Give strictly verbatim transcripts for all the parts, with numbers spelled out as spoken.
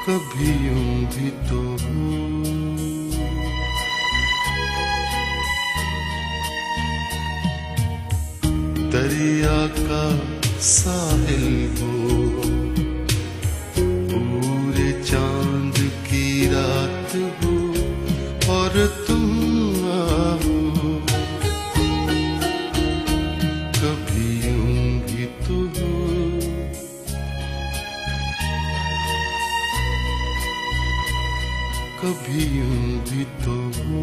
कभी यूं भी तो हो। दरिया का साहिल हो, पूरे चांद की रात हो और तुम आओ, कभी यूं भी तो हो। कभी यूं भी तो हो।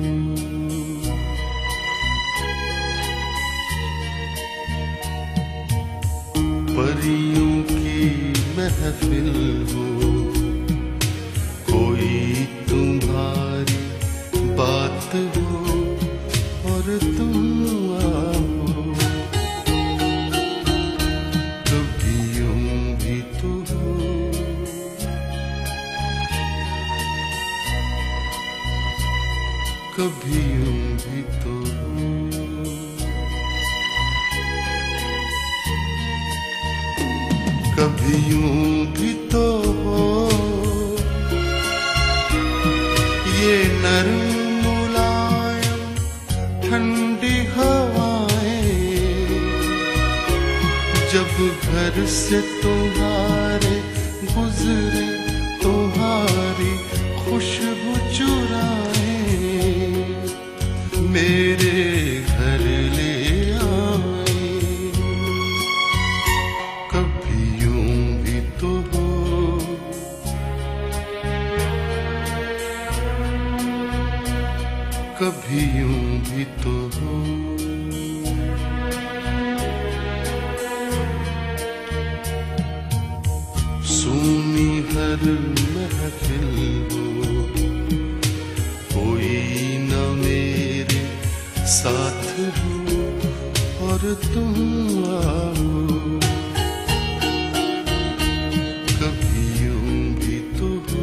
परियों की महफिल हो, कोई तुम्हारी बात हो और तुम आओ, कभी यूं भी तो हो। कभी यूं भी तो हो। कभी यूं भी तो हो। ये नरम मुलायम ठंडी हवाएं जब घर से तुम्हारे गुजरे, तुम्हारी खुशबू चुराए मेरे घर ले आए, कभी यूं भी तो हो। कभी यूं भी तो हो। सूनी हर महफिल हो, कोई न मेरे साथ हो और तुम आओ, कभी यूं भी तो हो।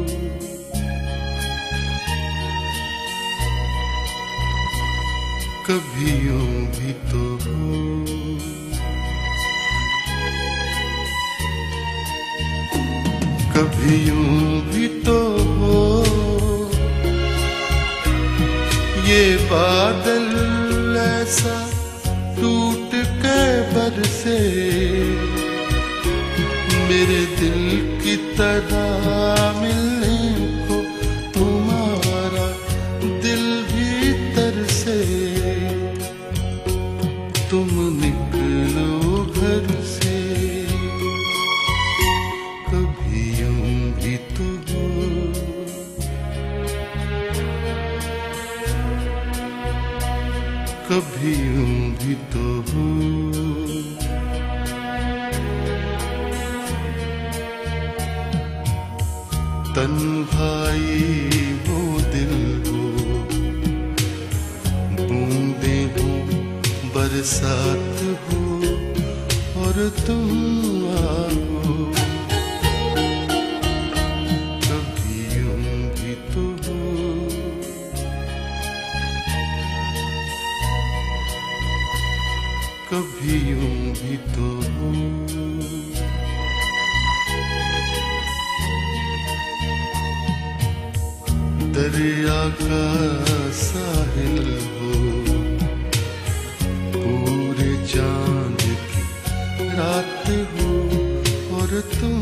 कभी यूं भी तो हो। कभी यूं भी तो हो। ये बादल ऐसा टूट के बरसे मेरे दिल की तरह मिलने को, तुम्हारा दिल भी तरसे, तुम निकलो घर से, कभी यूं भी तो हो। कभी यूं भी तो हो। तन्हाई वो दिल हो, बूंदे हो बरसात हो और तुम आओ, कभी यूं भी तो हो। कभी यूं भी तो हो। दरिया का साहिल हो, पूरे चांद की रात हो और तुम